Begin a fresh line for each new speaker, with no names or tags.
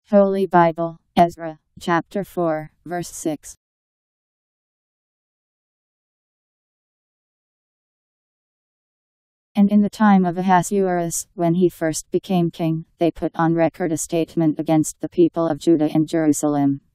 Holy Bible Ezra Chapter 4, verse 6. And in the time of Ahasuerus, when he first became king, they put on record a statement against the people of Judah and Jerusalem.